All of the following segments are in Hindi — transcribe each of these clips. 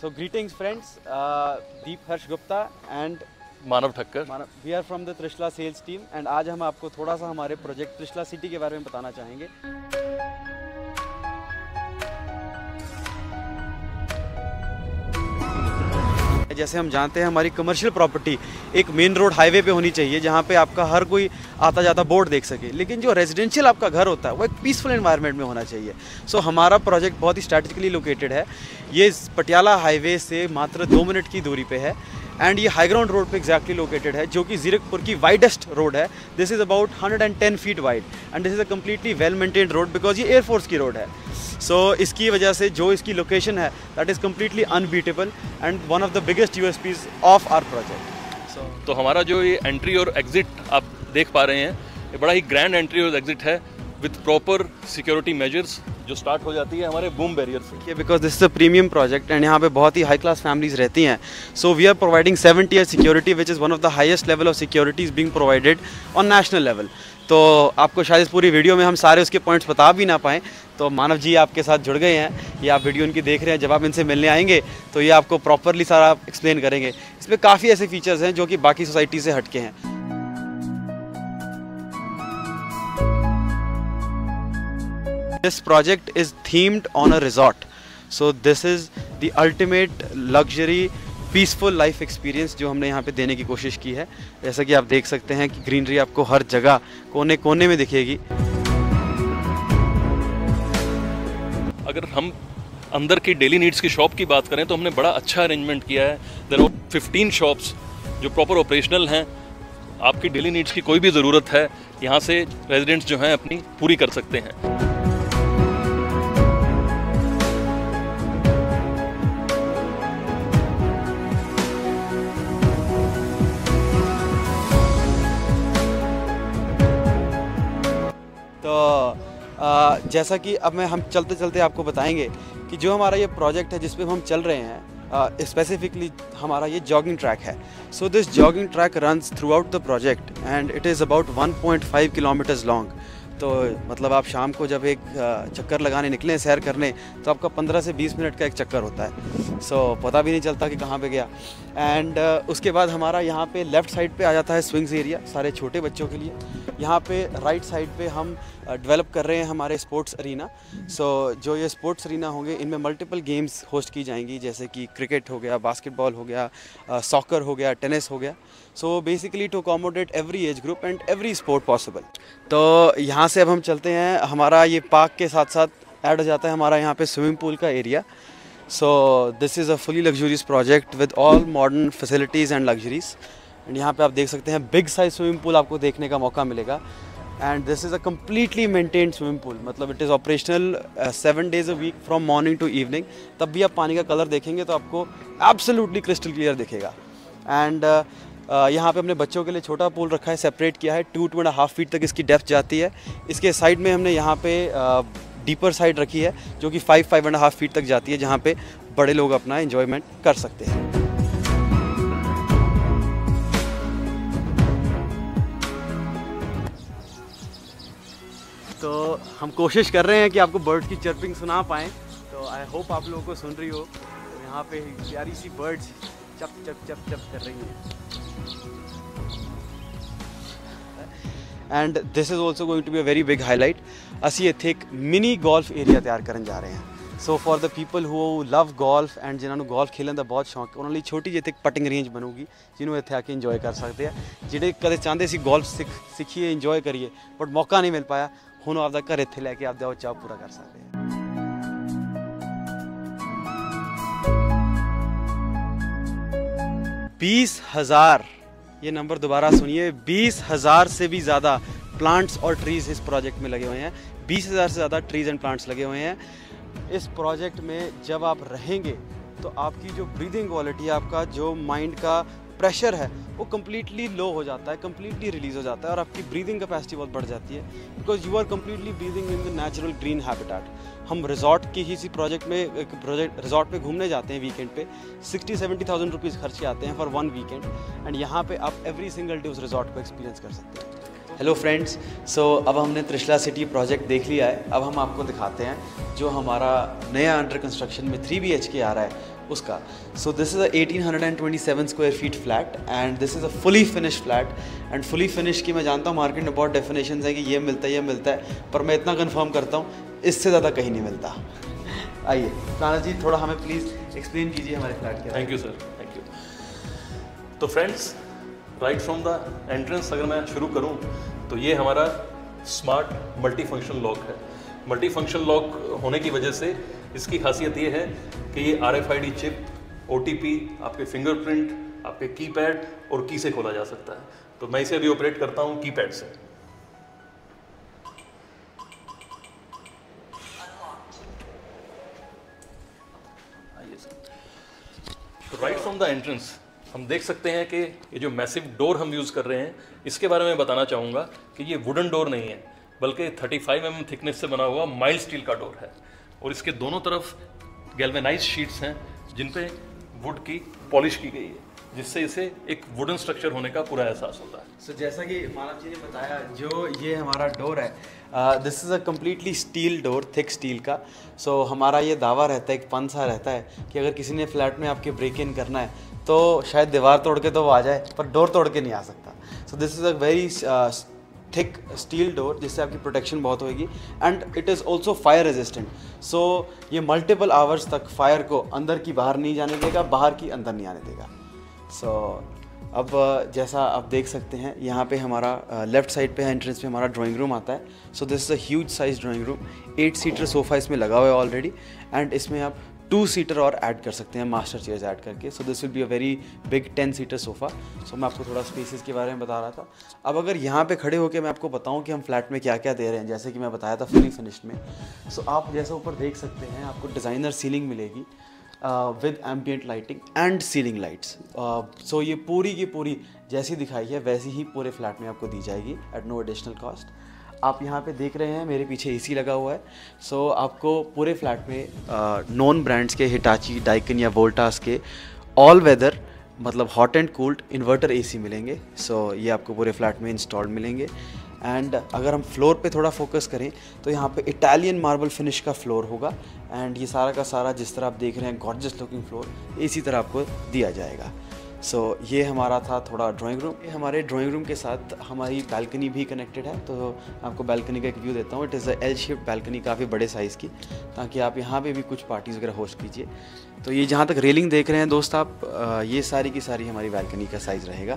So greetings friends, Deep Harsh Gupta and Manav Thakkar. We are from the Trishula sales team and आज हम आपको थोड़ा सा हमारे प्रोजेक्ट त्रिशला सिटी के बारे में बताना चाहेंगे। जैसे हम जानते हैं हमारी कमर्शियल प्रॉपर्टी एक मेन रोड हाईवे पे होनी चाहिए जहाँ पे आपका हर कोई आता जाता बोर्ड देख सके, लेकिन जो रेजिडेंशियल आपका घर होता है वो एक पीसफुल एनवायरनमेंट में होना चाहिए। सो हमारा प्रोजेक्ट बहुत ही स्ट्रैटेजिकली लोकेटेड है। ये पटियाला हाईवे से मात्र 2 मिनट की दूरी पे है एंड ये हाई ग्राउंड रोड पे एग्जैक्टली लोकेटेड है, जो कि जीरकपुर की वाइडेस्ट रोड है। This is about 110 feet wide and this is a completely well maintained road because ये एयरफोर्स की रोड है। सो इसकी वजह से जो इसकी लोकेशन है that is completely unbeatable and one of the biggest USPs of our project. तो हमारा जो ये एंट्री और एग्जिट आप देख पा रहे हैं, ये बड़ा ही ग्रैंड एंट्री और एग्जिट है विथ प्रॉपर सिक्योरिटी मेजर्स जो स्टार्ट हो जाती है हमारे बूम बैरियर से। Because this is a premium project and यहाँ पे बहुत ही हाई क्लास फैमिलीज रहती हैं। So we are providing 7 year security which is one of the highest level of security is being provided on national level. तो आपको शायद इस पूरी वीडियो में हम सारे उसके पॉइंट्स बता भी ना पाएँ, तो मानव जी आपके साथ जुड़ गए हैं, ये आप वीडियो उनकी देख रहे हैं। जब आप इनसे मिलने आएंगे तो ये आपको प्रॉपरली सारा एक्सप्लेन करेंगे। इसमें काफ़ी ऐसे फीचर्स हैं जो कि बाकी सोसाइटी से हटके हैं। This project is themed on a resort, so this is the ultimate luxury peaceful life experience जो हमने यहाँ पे देने की कोशिश की है। जैसा कि आप देख सकते हैं कि ग्रीनरी आपको हर जगह कोने कोने में दिखेगी। अगर हम अंदर की डेली नीड्स की शॉप की बात करें तो हमने बड़ा अच्छा अरेंजमेंट किया है। देयर आर 15 शॉप्स जो प्रॉपर ऑपरेशनल हैं। आपकी डेली नीड्स की कोई भी ज़रूरत है यहाँ से रेजिडेंट्स जो हैं अपनी पूरी कर सकते हैं। तो जैसा कि अब हम चलते चलते आपको बताएंगे कि जो हमारा ये प्रोजेक्ट है जिस पे हम चल रहे हैं, स्पेसिफिकली हमारा ये जॉगिंग ट्रैक है। So this jogging track runs throughout the project and it is about 1.5 kilometres long. तो मतलब आप शाम को जब एक चक्कर लगाने निकलें सैर करने तो आपका 15 से 20 मिनट का एक चक्कर होता है। सो पता भी नहीं चलता कि कहाँ पे गया। एंड उसके बाद हमारा यहाँ पे लेफ़्ट साइड पे आ जाता है स्विंग्स एरिया सारे छोटे बच्चों के लिए। यहाँ पे राइट साइड पे हम डेवलप कर रहे हैं हमारे स्पोर्ट्स अरीना। सो जो ये स्पोर्ट्स अरीना होंगे इनमें मल्टीपल गेम्स होस्ट की जाएंगी, जैसे कि क्रिकेट हो गया, बास्केटबॉल हो गया, सॉकर हो गया, टेनिस हो गया। So basically to accommodate every age group and every sport possible. तो यहाँ से अब हम चलते हैं, हमारा ये पार्क के साथ साथ ऐड हो जाता है हमारा यहाँ पे स्विमिंग पूल का area. So this is a fully luxurious project with all modern facilities and luxuries. And यहाँ पे आप देख सकते हैं बिग साइज स्विमिंग पूल आपको देखने का मौका मिलेगा। And this is a completely maintained swimming pool, मतलब it is operational 7 days a week from morning to evening. तब भी आप पानी का कलर देखेंगे तो आपको एब्सोल्युटली क्रिस्टल क्लियर दिखेगा। एंड यहाँ पे हमने बच्चों के लिए छोटा पूल रखा है, सेपरेट किया है। 2.5 फीट तक इसकी डेप्थ जाती है। इसके साइड में हमने यहाँ पे डीपर साइड रखी है जो कि 5.5 फीट तक जाती है, जहाँ पे बड़े लोग अपना एंजॉयमेंट कर सकते हैं। तो हम कोशिश कर रहे हैं कि आपको बर्ड की चर्पिंग सुना पाएँ, तो आई होप आप लोगों को सुन रही हो। तो यहाँ पे प्यारी सी बर्ड्स चप चप चप चप कर रही हैं। And this is also going to be a very big highlight. असी इत्थे एक मिनी गोल्फ एरिया तैयार करन जा रहे हैं। So for the people who love golf and जिन्होंने गोल्फ खेलने का बहुत शौक, उन्होंने छोटी जी एक पटिंग रेंज बनूगी जिन्होंने इत्थे आके इंजॉय कर सकते हैं। जिहड़े कदे चाहते सी गोल्फ सीखिए इंजॉय करिए बट मौका नहीं मिल पाया, हुण आपदा घर इत्थे लैके आपदा वो चाह पूरा कर सकते हैं। 20,000, ये नंबर दोबारा सुनिए, 20,000 से भी ज़्यादा प्लांट्स और ट्रीज़ इस प्रोजेक्ट में लगे हुए हैं। 20,000 से ज़्यादा ट्रीज़ एंड प्लांट्स लगे हुए हैं इस प्रोजेक्ट में। जब आप रहेंगे तो आपकी जो ब्रीदिंग क्वालिटी है, आपका जो माइंड का प्रेशर है वो कम्प्लीटली लो हो जाता है, कम्प्लीटली रिलीज़ हो जाता है और आपकी ब्रीदिंग कैपेसिटी बहुत बढ़ जाती है because you are completely breathing in the natural green habitat. हम रिजॉर्ट की ही इसी प्रोजेक्ट में रिजॉर्ट पे घूमने जाते हैं वीकेंड पे, 60-70,000 रुपीज़ खर्च के आते हैं फॉर 1 वीकेंड। एंड यहाँ पे आप एवरी सिंगल डे उस रिजॉर्ट को एक्सपीरियंस कर सकते हैं। हेलो फ्रेंड्स, सो अब हमने त्रिशला सिटी प्रोजेक्ट देख लिया है। अब हम आपको दिखाते हैं जो हमारा नया अंडर कंस्ट्रक्शन में 3 BHK आ रहा है उसका। So this is a 1827 square feet flat and this is a fully finish flat. And fully finish की मैं जानता हूँ मार्केट में बहुत डेफिनेशन है कि ये मिलता है, पर मैं इतना कंफर्म करता हूँ इससे ज़्यादा कहीं नहीं मिलता। आइए काना जी, थोड़ा हमें प्लीज़ एक्सप्लेन कीजिए हमारे फ्लैट के। Thank you sir, thank you. तो friends, right from the entrance अगर मैं शुरू करूं तो ये हमारा स्मार्ट मल्टी फंक्शन लॉक है। मल्टी फंक्शन लॉक होने की वजह से इसकी खासियत ये है कि ये RFID चिप, OTP, आपके फिंगरप्रिंट, आपके कीपैड और की से खोला जा सकता है। तो मैं इसे अभी ऑपरेट करता हूँ कीपैड से। आइए सर। तो राइट फ्रॉम द एंट्रेंस हम देख सकते हैं कि ये जो मैसिव डोर हम यूज़ कर रहे हैं, इसके बारे में बताना चाहूँगा कि ये वुडन डोर नहीं है, बल्कि 35 mm थिकनेस से बना हुआ माइल्ड स्टील का डोर है। और इसके दोनों तरफ गैल्वेनाइज शीट्स हैं जिन पे वुड की पॉलिश की गई है, जिससे इसे एक वुडन स्ट्रक्चर होने का पूरा एहसास होता है। सो जैसा कि मानव जी ने बताया, जो ये हमारा डोर है, this is a completely steel door, thick steel का। सो हमारा ये दावा रहता है, एक पन सा रहता है कि अगर किसी ने फ्लैट में आपके ब्रेक इन करना है तो शायद दीवार तोड़ के तो वो आ जाए, पर डोर तोड़ के नहीं आ सकता। So this is a very thick steel door, जिससे आपकी प्रोटेक्शन बहुत होगी and it is also fire resistant. So ये मल्टीपल आवर्स तक फायर को अंदर की बाहर नहीं जाने देगा, बाहर की अंदर नहीं आने देगा। सो अब जैसा आप देख सकते हैं, यहाँ पे हमारा लेफ़्ट साइड पे एंट्रेंस पे हमारा ड्राइंग रूम आता है। So this is a huge size drawing room. 8 seater sofa इसमें लगा हुआ है ऑलरेडी, एंड इसमें आप 2 सीटर और ऐड कर सकते हैं, मास्टर चेयर्स ऐड करके। So this will be a very big 10 seater sofa. So मैं आपको थोड़ा स्पेसेस के बारे में बता रहा था। अब अगर यहाँ पे खड़े होकर मैं आपको बताऊँ कि हम फ्लैट में क्या क्या दे रहे हैं, जैसे कि मैं बताया था फुली फिनिश्ड में। सो आप जैसा ऊपर देख सकते हैं, आपको डिज़ाइनर सीलिंग मिलेगी with ambient lighting and ceiling lights. So ये पूरी की पूरी जैसी दिखाई है वैसी ही पूरे फ्लैट में आपको दी जाएगी एट नो एडिशनल कॉस्ट। आप यहाँ पे देख रहे हैं मेरे पीछे AC लगा हुआ है। सो आपको पूरे फ्लैट में नॉन ब्रांड्स के हिटाची, डाइकन या वोल्टास के ऑल वेदर, मतलब hot and cooled inverter AC मिलेंगे। सो ये आपको पूरे फ्लैट में इंस्टॉल्ड मिलेंगे। एंड अगर हम फ्लोर पे थोड़ा फोकस करें तो यहाँ पे इटालियन मार्बल फिनिश का फ्लोर होगा, एंड ये सारा का सारा जिस तरह आप देख रहे हैं गॉर्जियस लुकिंग फ्लोर, इसी तरह आपको दिया जाएगा। सो ये हमारा था थोड़ा ड्राइंग रूम। हमारे ड्राइंग रूम के साथ हमारी बालकनी भी कनेक्टेड है, तो आपको बालकनी का एक व्यू देता हूँ। It is a L shaped balcony, काफ़ी बड़े साइज़ की, ताकि आप यहाँ पे भी कुछ पार्टीज़ वगैरह होस्ट कीजिए। तो ये जहाँ तक रेलिंग देख रहे हैं दोस्त आप, ये सारी की सारी हमारी बालकनी का साइज़ रहेगा।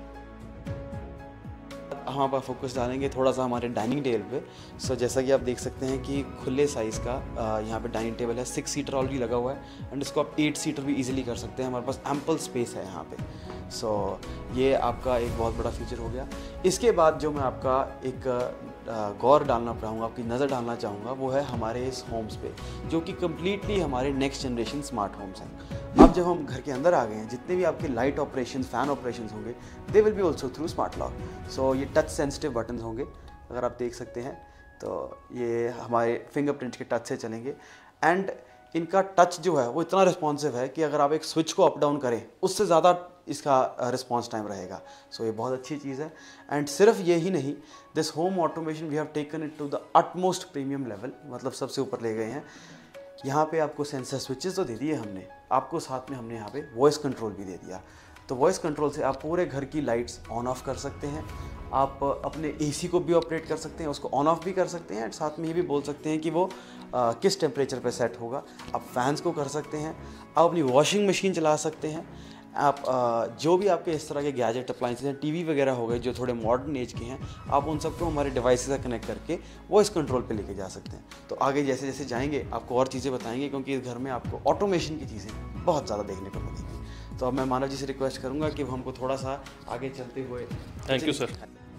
हम आप फोकस डालेंगे थोड़ा सा हमारे डाइनिंग टेबल पे। सो जैसा कि आप देख सकते हैं कि खुले साइज़ का यहाँ पे डाइनिंग टेबल है। 6 सीटर ऑलरेडी लगा हुआ है, एंड इसको आप 8 सीटर भी इजीली कर सकते हैं। हमारे पास एम्पल स्पेस है यहाँ पे। सो ये आपका एक बहुत बड़ा फीचर हो गया। इसके बाद जो मैं आपका एक गौर डालना चाहूँगा, आपकी नज़र डालना चाहूँगा, वो है हमारे इस होम्स पे, जो कि कम्प्लीटली हमारे नेक्स्ट जनरेशन स्मार्ट होम्स हैं। अब जब हम घर के अंदर आ गए हैं, जितने भी आपके लाइट ऑपरेशन, फ़ैन ऑपरेशन होंगे, they will be also through smart lock. So ये टच सेंसिटिव बटन होंगे, अगर आप देख सकते हैं, तो ये हमारे फिंगरप्रिंट के टच से चलेंगे। एंड इनका टच जो है वो इतना रिस्पॉन्सिव है कि अगर आप एक स्विच को अप डाउन करें, उससे ज़्यादा इसका रिस्पॉन्स टाइम रहेगा। सो ये बहुत अच्छी चीज़ है। एंड सिर्फ ये ही नहीं, this home automation we have taken it to the utmost premium level, मतलब सबसे ऊपर ले गए हैं। यहाँ पे आपको सेंसर स्विचेस तो दे दिए हमने, आपको साथ में हमने यहाँ पे वॉइस कंट्रोल भी दे दिया। तो वॉइस कंट्रोल से आप पूरे घर की लाइट्स ऑन ऑफ कर सकते हैं। आप अपने AC को भी ऑपरेट कर सकते हैं, उसको ऑन ऑफ भी कर सकते हैं, एंड साथ में ये भी बोल सकते हैं कि वो किस टेम्परेचर पे सेट होगा। आप फैंस को कर सकते हैं, आप अपनी वॉशिंग मशीन चला सकते हैं। आप जो भी आपके इस तरह के गैजेट अप्लाइंसेस हैं, TV वगैरह हो गए जो थोड़े मॉडर्न एज के हैं, आप उन सबको हमारे डिवाइस से कनेक्ट करके वॉइस कंट्रोल पे लेके जा सकते हैं। तो आगे जैसे जैसे जाएंगे आपको और चीज़ें बताएंगे, क्योंकि इस घर में आपको ऑटोमेशन की चीज़ें बहुत ज़्यादा देखने को मिलेंगी। तो अब मैं मानव जी से रिक्वेस्ट करूँगा कि हमको थोड़ा सा आगे चलते हुए। Thank you sir.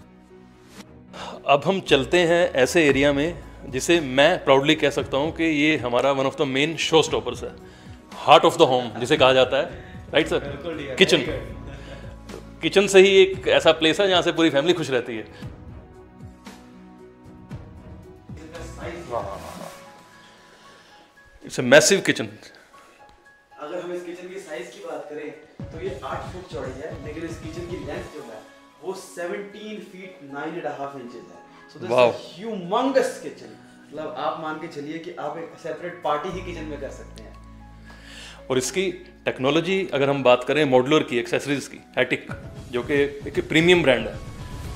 अब हम चलते हैं ऐसे एरिया में जिसे मैं प्राउडली कह सकता हूँ कि ये हमारा one of the main show stoppers है, हार्ट ऑफ द होम जिसे कहा जाता है, राइट सर? किचन। किचन से ही एक ऐसा प्लेस है जहाँ से पूरी फैमिली खुश रहती है। It's a massive kitchen. अगर हम इस किचन की साइज की बात करें तो ये 8 फुट चौड़ी है, लेकिन इस किचन की लेंथ जो है वो 17 फीट 9.5 इंचेस है। So this Wow. Is humongous kitchen. मतलब आप मान के चलिए कि आप एक सेपरेट पार्टी ही किचन में कर सकते हैं। और इसकी टेक्नोलॉजी अगर हम बात करें मॉड्यूलर की, एक्सेसरीज की, हैटिक जो कि एक प्रीमियम ब्रांड है,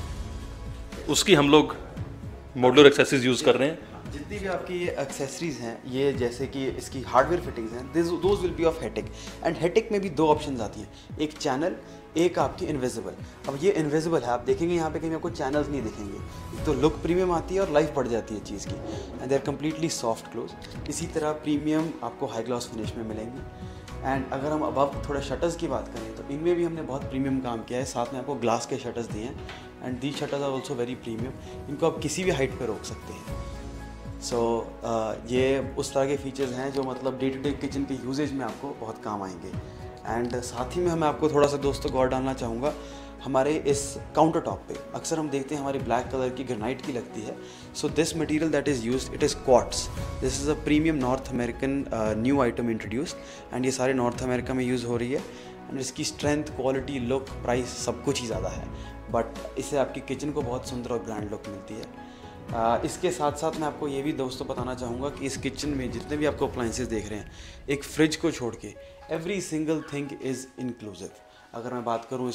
उसकी हम लोग मॉड्यूलर एक्सेसरीज यूज़ कर रहे हैं। जितनी भी आपकी ये एक्सेसरीज हैं, ये जैसे कि इसकी हार्डवेयर फिटिंग्स हैं, those will be of Hettich. And Hettich में भी दो ऑप्शंस आती हैं, एक चैनल, एक आपकी इनविजिबल। अब ये इनविजिबल है, आप देखेंगे यहाँ पे कहीं आपको चैनल्स नहीं दिखेंगे। एक तो लुक प्रीमियम आती है और लाइफ बढ़ जाती है चीज़ की। And they are completely soft close. इसी तरह प्रीमियम आपको हाई ग्लॉस फिनिश में मिलेंगी। एंड अगर हम अब थोड़ा शटर्स की बात करें तो इनमें भी हमने बहुत प्रीमियम काम किया है। साथ में आपको ग्लास के शटर्स दिए हैं and the shutters are also very premium. इनको आप किसी भी हाइट पर रोक सकते हैं। सो ये उस तरह के फीचर्स हैं जो मतलब डे टू डे किचन के यूजेज में आपको बहुत काम आएंगे। एंड साथ ही में मैं आपको थोड़ा सा दोस्तों गौर डालना चाहूँगा हमारे इस काउंटर टॉप पे। अक्सर हम देखते हैं हमारी ब्लैक कलर की ग्रेनाइट की लगती है। So this material that is used, it is quartz. This is a premium North American new item introduced and ये सारे नॉर्थ अमेरिका में यूज़ हो रही है। एंड इसकी स्ट्रेंथ, क्वालिटी, लुक, प्राइस सब कुछ ही ज़्यादा है, बट इससे आपकी किचन को बहुत सुंदर और ग्रैंड लुक मिलती है। इसके साथ साथ मैं आपको ये भी दोस्तों बताना चाहूँगा कि इस किचन में जितने भी आपको अप्लाइंसेस देख रहे हैं, एक फ्रिज को छोड़ के every single thing is inclusive. अगर मैं बात करूँ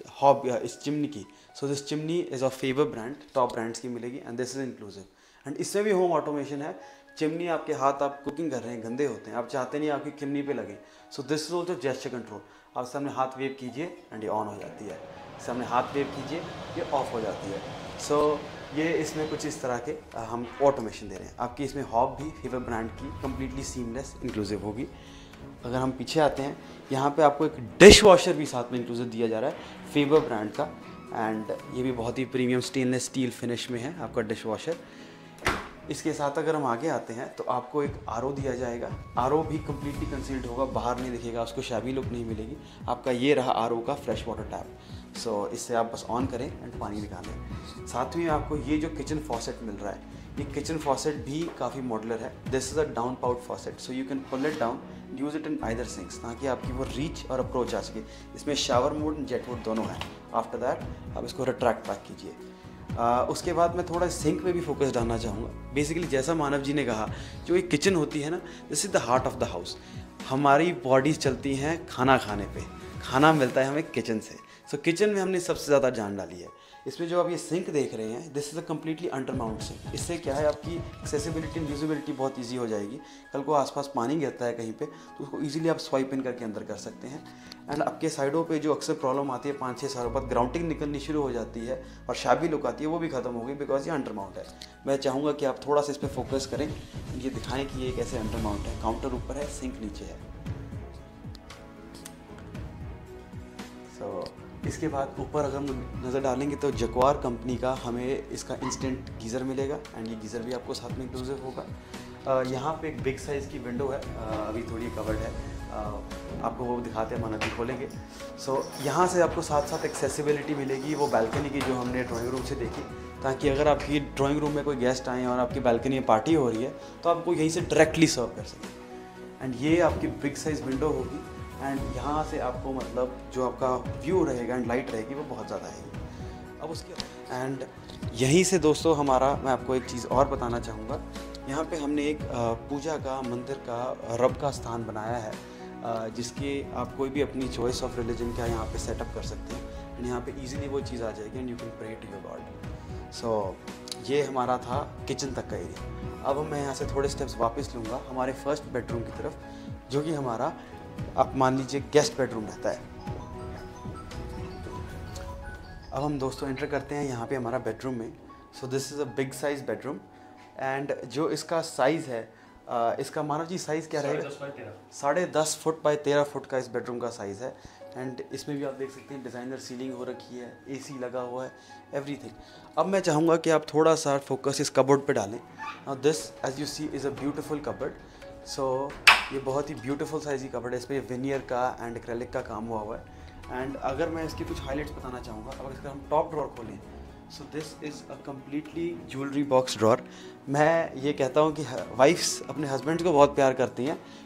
इस चिमनी की, so this chimney is a Faber brand, top brands की मिलेगी and this is inclusive. And इसमें भी होम ऑटोमेशन है। चिमनी आपके हाथ, आप कुकिंग कर रहे हैं, गंदे होते हैं, आप चाहते नहीं आपकी चिमनी पे लगे। So this is also gesture control. आप सामने हाथ वेव कीजिए एंड ये ऑन हो जाती है, सामने हाथ वेव कीजिए ये ऑफ हो जाती है। सो ये इसमें कुछ इस तरह के हम ऑटोमेशन दे रहे हैं। आपकी इसमें हॉब भी फेवर ब्रांड की कम्प्लीटली सीमलेस इंक्लूसिव होगी। अगर हम पीछे आते हैं, यहाँ पे आपको एक डिश वॉशर भी साथ में इंक्लूसिव दिया जा रहा है फेवर ब्रांड का। एंड ये भी बहुत ही प्रीमियम स्टेनलेस स्टील फिनिश में है आपका डिश वॉशर। इसके साथ अगर हम आगे आते हैं तो आपको एक आरओ दिया जाएगा। आरओ भी कम्प्लीटली कंसील्ड होगा, बाहर नहीं दिखेगा, उसको शाबी लुक नहीं मिलेगी। आपका ये रहा आरओ का फ्रेश वाटर टैप। सो इससे आप बस ऑन करें एंड पानी निकालें। साथ में आपको ये जो किचन फॉसेट मिल रहा है, ये किचन फॉसेट भी काफ़ी मॉडलर है। This is a down spout faucet, so you can pull it down, use it in either sinks, ताकि आपकी वो रीच और अप्रोच आ सके। इसमें shower mode and jet mode दोनों है। आफ्टर दैट आप इसको रिट्रैक्ट बैक कीजिए। उसके बाद मैं थोड़ा सिंक पे भी फोकस डालना चाहूँगा। बेसिकली जैसा मानव जी ने कहा, जो एक किचन होती है ना, this is the heart of the house. हमारी बॉडीज़ चलती हैं खाना खाने पे, खाना मिलता है हमें किचन से। सो किचन में हमने सबसे ज़्यादा जान डाली है। इसमें जो आप ये सिंक देख रहे हैं, this is a completely under mount sink. इससे क्या है, आपकी एक्सेसिबिलिटी एंड यूजिबिलिटी बहुत ईजी हो जाएगी। कल को आसपास पानी गिरता है कहीं पे, तो उसको ईजिली आप स्वाइप इन करके अंदर कर सकते हैं। एंड आपके साइडों पे जो अक्सर प्रॉब्लम आती है 5-6 सालों बाद, ग्राउंडिंग निकलनी शुरू हो जाती है और शाबी लुक आती है, वो भी खत्म हो गई, बिकॉज ये अंडर माउंट है। मैं चाहूँगा कि आप थोड़ा सा इस पर फोकस करें, ये दिखाएं कि ये कैसे अंडर माउंट है। काउंटर ऊपर है, सिंक नीचे है। सो इसके बाद ऊपर अगर हम नज़र डालेंगे तो जक्वार कंपनी का हमें इसका इंस्टेंट गीज़र मिलेगा एंड ये गीज़र भी आपको साथ में इंक्लूसिव होगा। यहाँ पे एक बिग साइज़ की विंडो है, अभी थोड़ी कवर्ड है, आपको वो दिखाते हैं, माना भी खोलेंगे। सो यहाँ से आपको साथ साथ एक्सेसिबिलिटी मिलेगी वो बालकनी की, जो हमने ड्राइंग रूम से देखी, ताकि अगर आपकी ड्राइंग रूम में कोई गेस्ट आए और आपकी बालकनी में पार्टी हो रही है तो आपको यहीं से डायरेक्टली सर्व कर सकें। एंड ये आपकी बिग साइज़ विंडो होगी एंड यहाँ से आपको मतलब जो आपका व्यू रहेगा एंड लाइट रहेगी वो बहुत ज़्यादा है। अब उसके एंड यहीं से दोस्तों हमारा, मैं आपको एक चीज़ और बताना चाहूँगा। यहाँ पे हमने एक पूजा का, मंदिर का, रब का स्थान बनाया है, जिसके आप कोई भी अपनी चॉइस ऑफ रिलीजन का यहाँ पे सेटअप कर सकते हैं एंड यहाँ पे इजीली वो चीज़ आ जाएगी and you can pray to your god. So ये हमारा था किचन तक का एरिया। अब मैं यहाँ से थोड़े स्टेप्स वापस लूँगा हमारे फर्स्ट बेडरूम की तरफ, जो कि हमारा, आप मान लीजिए, गेस्ट बेडरूम रहता है। अब हम दोस्तों एंटर करते हैं यहाँ पे हमारा बेडरूम में। So this is a big size bedroom and जो इसका साइज़ है, इसका मानव जी साइज़ क्या रहेगा? 10.5 फुट बाय 13 फुट का इस बेडरूम का साइज़ है। एंड इसमें भी आप देख सकते हैं डिज़ाइनर सीलिंग हो रखी है, एसी लगा हुआ है, एवरीथिंग। अब मैं चाहूँगा कि आप थोड़ा सा फोकस इस कबर्ड पे डालें। Now this as you see is a beautiful cupboard. So ये बहुत ही ब्यूटीफुल साइज़ की कबर्ड है, इस पर विनियर का एंड एक्रेलिक का काम हुआ हुआ है। एंड अगर मैं इसकी कुछ हाईलाइट्स बताना चाहूँगा, अगर इसका हम टॉप ड्रॉर खोलें, so this is a completely jewellery box drawer. मैं ये कहता हूँ कि वाइफ्स अपने हस्बैंड्स को बहुत प्यार करती हैं,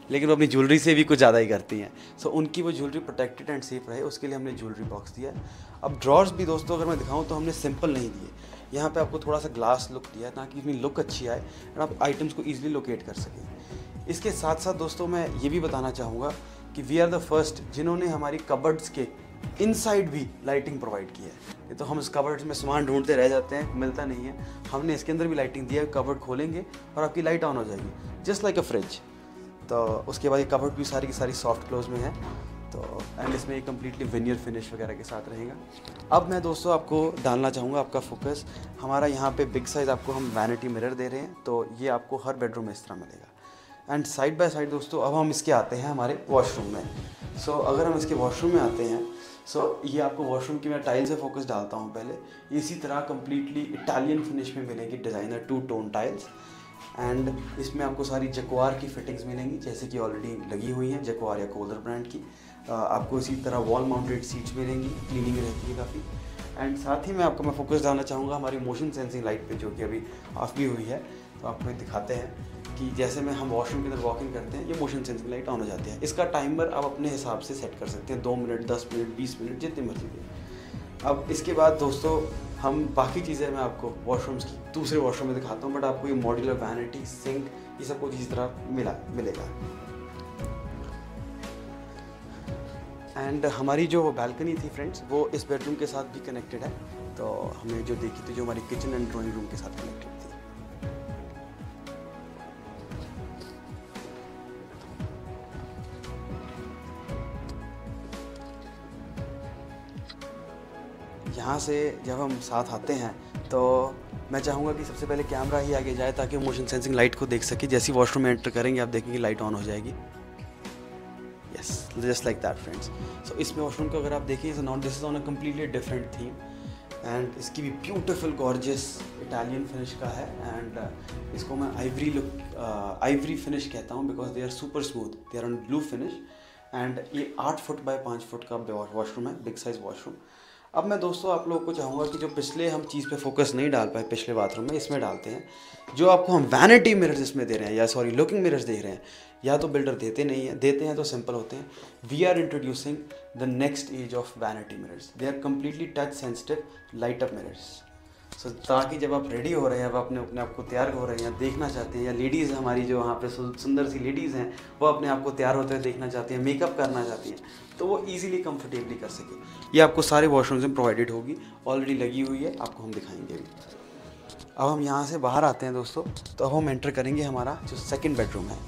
लेकिन वो अपनी ज्वेलरी से भी कुछ ज़्यादा ही करती हैं। सो उनकी वो ज्वेलरी प्रोटेक्टेड एंड सेफ रहे, उसके लिए हमने ज्वेलरी बॉक्स दिया है। अब ड्रॉर्स भी दोस्तों अगर मैं दिखाऊँ तो हमने सिंपल नहीं दिए, यहाँ पे आपको थोड़ा सा ग्लास लुक दिया है ताकि इसमें लुक अच्छी आए और आप आइटम्स को ईजिली लोकेट कर सकें। इसके साथ साथ दोस्तों मैं ये भी बताना चाहूँगा कि वी आर द फर्स्ट जिन्होंने हमारी कबर्ड्स के इनसाइड भी लाइटिंग प्रोवाइड की है। ये तो हम इस कबर्ड्स में सामान ढूंढते रह जाते हैं, मिलता नहीं है, हमने इसके अंदर भी लाइटिंग दी है। कबर्ड खोलेंगे और आपकी लाइट ऑन हो जाएगी जस्ट लाइक अ फ्रिज। तो उसके बाद ये कबर्ड भी सारी की सारी सॉफ्ट क्लोज में है, तो एंड इसमें ये कम्प्लीटली विनियर फिनिश वगैरह के साथ रहेगा। अब मैं दोस्तों आपको डालना चाहूँगा आपका फोकस, हमारा यहाँ पे बिग साइज़ आपको हम वैनिटी मिरर दे रहे हैं, तो ये आपको हर बेडरूम में इस तरह मिलेगा। एंड साइड बाय साइड दोस्तों अब हम इसके आते हैं हमारे वॉशरूम में। सो अगर हम इसके वॉशरूम में आते हैं, सो ये आपको वॉशरूम की मैं टाइल से फोकस डालता हूँ पहले। इसी तरह कम्प्लीटली इटालियन फिनिश में मिलेगी डिज़ाइनर 2 टोन टाइल्स, एंड इसमें आपको सारी जक्वार की फिटिंग्स मिलेंगी जैसे कि ऑलरेडी लगी हुई हैं, जक्वार या कोलर ब्रांड की। आपको इसी तरह वॉल माउंटेड सीट्स मिलेंगी, क्लीनिंग रहती है काफ़ी। एंड साथ ही मैं फोकस डालना चाहूँगा हमारी मोशन सेंसिंग लाइट पे, जो कि अभी ऑफ भी हुई है। तो आपको दिखाते हैं कि जैसे में हम वॉशरूम के अंदर वॉकिंग करते हैं, ये मोशन सेंसिंग लाइट ऑन हो जाती है। इसका टाइमर आप अपने हिसाब से सेट कर सकते हैं, 2 मिनट, 10 मिनट, 20 मिनट, जितनी मर्जी दें। अब इसके बाद दोस्तों हम बाकी चीज़ें मैं आपको वॉशरूम्स की दूसरे वॉशरूम में दिखाता हूँ, बट आपको ये मॉड्यूलर वैनिटी, सिंक, ये सब कुछ इस तरह मिलेगा। एंड हमारी जो बैल्कनी थी फ्रेंड्स, वो इस बेडरूम के साथ भी कनेक्टेड है। तो हमने जो देखी थी, जो हमारी किचन एंड ड्राइंग रूम के साथ कनेक्टेड थी। यहाँ से जब हम साथ आते हैं तो मैं चाहूँगा कि सबसे पहले कैमरा ही आगे जाए ताकि मोशन सेंसिंग लाइट को देख सके। जैसे ही वॉशरूम में एंटर करेंगे आप देखेंगे लाइट ऑन हो जाएगी। Yes, just like that friends. So इस वॉशरूम को अगर आप देखिए, this is on a completely different theme, and इसकी भी ब्यूटीफुल गॉर्जियस इटालियन फिनिश का है। एंड इसको मैं आइवरी फिनिश कहता हूँ because they are super smooth, they are on blue finish. And ये 8 फुट बाय 5 फुट का वॉशरूम है, बिग साइज़ वॉशरूम। अब मैं दोस्तों आप लोगों को चाहूँगा कि जो पिछले हम चीज़ पे फोकस नहीं डाल पाए पिछले बाथरूम में, इसमें डालते हैं। जो आपको हम वैनिटी मिरर्स इसमें दे रहे हैं, या सॉरी लुकिंग मिरर्स दे रहे हैं, या तो बिल्डर देते नहीं है, देते हैं तो सिंपल होते हैं। We are introducing the next edge of vanity mirrors. They are completely touch sensitive light up mirrors. So ताकि जब आप रेडी हो रहे हैं, अब अपने आप को तैयार हो रहे हैं, या देखना चाहते हैं, या लेडीज़ हमारी जो वहाँ पे सुंदर सी लेडीज़ हैं, वो अपने आप को तैयार होते हुए देखना चाहती हैं, मेकअप करना चाहती हैं, तो वो इजीली कंफर्टेबली कर सके। ये आपको सारे वॉशरूम्स में प्रोवाइडेड होगी, ऑलरेडी लगी हुई है, आपको हम दिखाएंगे भी। अब हम यहाँ से बाहर आते हैं दोस्तों, तो अब हम एंटर करेंगे हमारा जो सेकेंड बेडरूम है।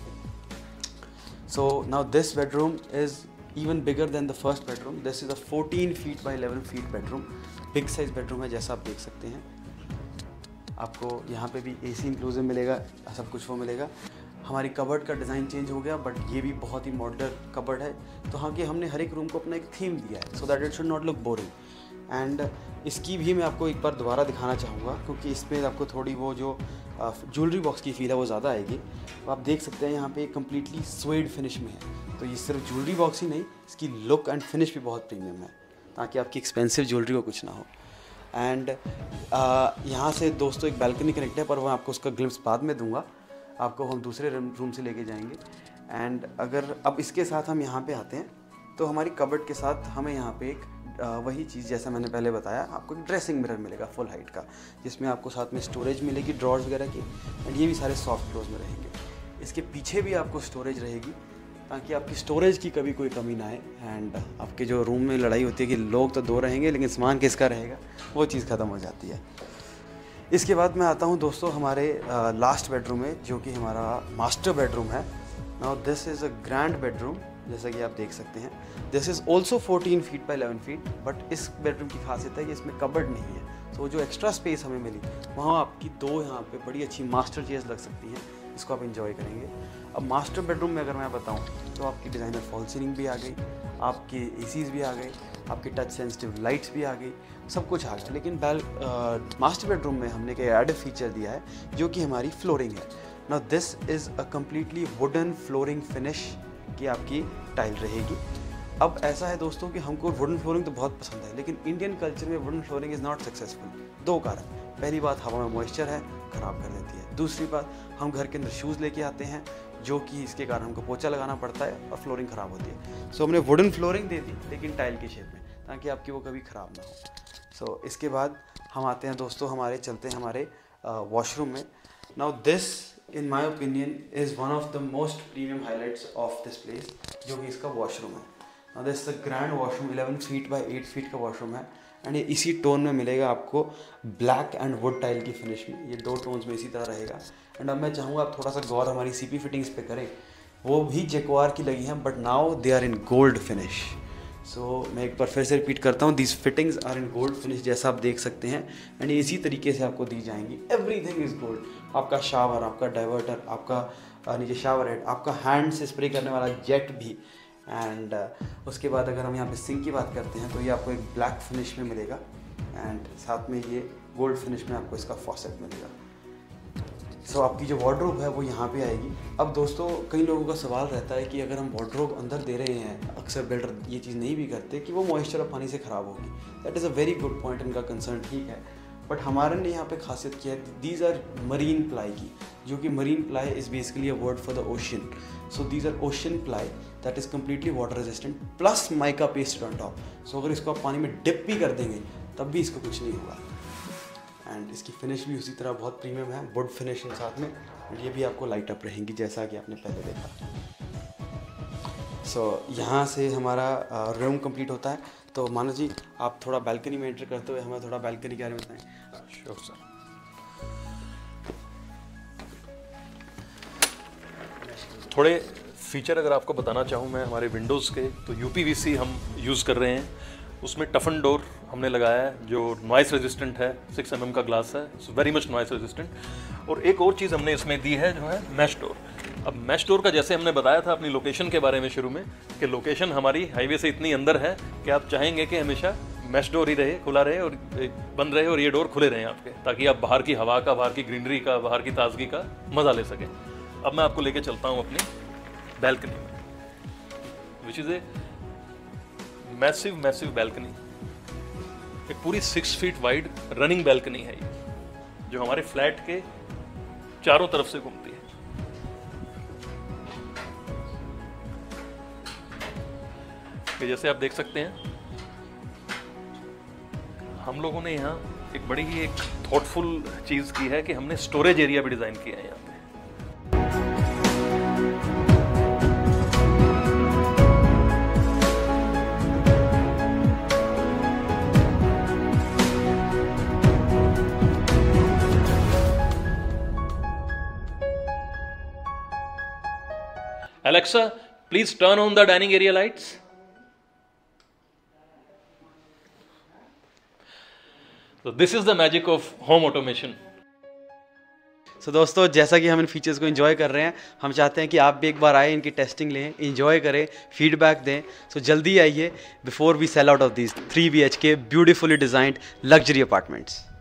So now this bedroom is even bigger than the first bedroom. This is a 14 feet by 11 feet bedroom, big size bedroom है जैसा आप देख सकते हैं। आपको यहाँ पे भी AC इंक्लूसिव मिलेगा, सब कुछ वो मिलेगा। हमारी कबर्ड का डिज़ाइन चेंज हो गया, बट ये भी बहुत ही मॉडर्न कबर्ड है। तो हाँ कि हमने हर एक रूम को अपना एक थीम दिया है, so that it should not look boring. And इसकी भी मैं आपको एक बार दोबारा दिखाना चाहूँगा, क्योंकि इसमें आपको थोड़ी वो जो ज्वेलरी बॉक्स की फील है वो ज़्यादा आएगी। तो आप देख सकते हैं यहाँ पे कम्प्लीटली स्वेड फिनिश में है। तो ये सिर्फ ज्वेलरी बॉक्स ही नहीं, इसकी लुक एंड फिनिश भी बहुत प्रीमियम है, ताकि आपकी एक्सपेंसिव ज्वेलरी को कुछ ना हो। एंड यहाँ से दोस्तों एक बैल्कनी कनेक्ट है, पर मैं आपको उसका ग्लिम्स बाद में दूंगा, आपको हम दूसरे रूम से लेके जाएंगे। एंड अगर अब इसके साथ हम यहाँ पे आते हैं, तो हमारी कबर्ड के साथ हमें यहाँ पे एक वही चीज़ जैसा मैंने पहले बताया, आपको एक ड्रेसिंग मिरर मिलेगा फुल हाइट का, जिसमें आपको साथ में स्टोरेज मिलेगी ड्रॉर्स वगैरह की, एंड ये भी सारे सॉफ्ट क्लोज में रहेंगे। इसके पीछे भी आपको स्टोरेज रहेगी, ताकि आपकी स्टोरेज की कभी कोई कमी ना आए। एंड आपके जो रूम में लड़ाई होती है कि लोग तो 2 रहेंगे लेकिन सामान किसका रहेगा, वो चीज़ ख़त्म हो जाती है। इसके बाद मैं आता हूँ दोस्तों हमारे लास्ट बेडरूम में, जो कि हमारा मास्टर बेडरूम है। Now this is a grand bedroom, जैसा कि आप देख सकते हैं। This is also 14 feet by 11 feet, but इस बेडरूम की खासियत है कि इसमें कबर्ड नहीं है। तो जो एक्स्ट्रा स्पेस हमें मिली, वहाँ आपकी 2 यहाँ पे बड़ी अच्छी मास्टर चेयर्स लग सकती हैं, इसको आप इंजॉय करेंगे। अब मास्टर बेडरूम में अगर मैं बताऊँ, तो आपकी डिज़ाइनर फॉल सीलिंग भी आ गई, आपके एसीज़ भी आ गए, आपकी टच सेंसिटिव लाइट्स भी आ गई, सब कुछ आ गया। लेकिन मास्टर बेडरूम में हमने एक एडेड फीचर दिया है, जो कि हमारी फ्लोरिंग है। Now this is a completely wooden flooring finish की आपकी टाइल रहेगी। अब ऐसा है दोस्तों कि हमको वुडन फ्लोरिंग तो बहुत पसंद है, लेकिन इंडियन कल्चर में wooden flooring is not successful. 2 कारण। पहली बात, हवा में मॉइस्चर है, ख़राब कर देती है। दूसरी बात, हम घर के अंदर शूज़ लेके आते हैं, जो कि इसके कारण हमको पोछा लगाना पड़ता है और फ्लोरिंग ख़राब होती है। सो हमने वुडन फ्लोरिंग दे दी, लेकिन टाइल की शेप में, ताकि आपकी वो कभी ख़राब ना हो। सो इसके बाद हम आते हैं दोस्तों, चलते हैं हमारे वॉशरूम में। Now this in my opinion is one of the most premium highlights of this place, जो कि इसका वॉशरूम है। Now this the grand washroom, 11 feet by 8 feet का वॉशरूम है, एंड ये इसी टोन में मिलेगा आपको, ब्लैक एंड वुड टाइल की फिनिश में। ये 2 टोन्स में इसी तरह रहेगा। एंड अब मैं चाहूँगा आप थोड़ा सा गौर हमारी सीपी फिटिंग्स पे करें। वो भी जैक्वार की लगी हैं, but now they are in gold finish. So मैं एक बार फिर से रिपीट करता हूँ, these fittings are in gold finish, जैसा आप देख सकते हैं। एंड ये इसी तरीके से आपको दी जाएंगी। Everything is gold. आपका शावर, आपका डाइवर्टर, आपका नीचे शावर हेड, आपका हैंड से स्प्रे करने वाला जेट भी। एंड उसके बाद अगर हम यहाँ पे सिंक की बात करते हैं, तो ये आपको एक ब्लैक फिनिश में मिलेगा, एंड साथ में ये गोल्ड फिनिश में आपको इसका फॉसेट मिलेगा। सो आपकी जो वार्डरोब है वो यहाँ पे आएगी। अब दोस्तों, कई लोगों का सवाल रहता है कि अगर हम वार्डरोब अंदर दे रहे हैं, अक्सर बिल्डर ये चीज़ नहीं भी करते, कि वो मॉइस्चर और पानी से ख़राब होगी। That is a very good point, इनका कंसर्न ठीक है। बट हमारे ने यहाँ पे खासियत किया है, दीज आर मरीन प्लाई की, जो कि marine ply is basically a word for the ocean. So these are ocean ply that is completely water resistant plus mica pasted on top. So अगर इसको आप पानी में डिप भी कर देंगे तब भी इसको कुछ नहीं होगा। एंड इसकी फिनिश भी उसी तरह बहुत प्रीमियम है, वुड फिनिश के साथ में। ये भी आपको लाइट अप रहेंगी, जैसा कि आपने पहले देखा। सो यहाँ से हमारा रूम कंप्लीट होता है। तो मानव जी, आप थोड़ा बालकनी में एंटर करते हुए हमें थोड़ा बालकनी के बारे में बताएं। Sure sir. थोड़े फीचर अगर आपको बताना चाहूँ मैं हमारे विंडोज़ के, तो यूपीवीसी हम यूज़ कर रहे हैं। उसमें टफन डोर हमने लगाया है जो नॉइस रेजिस्टेंट है, 6 mm का ग्लास है, वेरी मच नॉइस रेजिस्टेंट। और एक और चीज़ हमने इसमें दी है जो है मैश डोर। अब मैश डोर का जैसे हमने बताया था अपनी लोकेशन के बारे में शुरू में, कि लोकेशन हमारी हाईवे से इतनी अंदर है कि आप चाहेंगे कि हमेशा मैश डोर ही रहे, खुला रहे और बंद रहे, और ये डोर खुले रहें आपके, ताकि आप बाहर की हवा का, बाहर की ग्रीनरी का, बाहर की ताजगी का मज़ा ले सकें। अब मैं आपको लेके चलता हूँ अपनी बैल्कनी में, which is a massive balcony. एक पूरी 6 फीट वाइड रनिंग बैल्कनी है ये, जो हमारे फ्लैट के चारों तरफ से घूमती है। कि जैसे आप देख सकते हैं, हम लोगों ने यहाँ एक बड़ी ही एक थॉटफुल चीज़ की है कि हमने स्टोरेज एरिया भी डिज़ाइन किया है यहाँ पे। Alexa, please turn on the dining area lights. So this is the magic of home automation. सो दोस्तों, जैसा कि हम इन फीचर्स को एंजॉय कर रहे हैं, हम चाहते हैं कि आप भी एक बार आए, इनकी टेस्टिंग लें, एंजॉय करें, फीडबैक दें। सो जल्दी आइए before we sell out of these 3 BHK beautifully designed luxury apartments.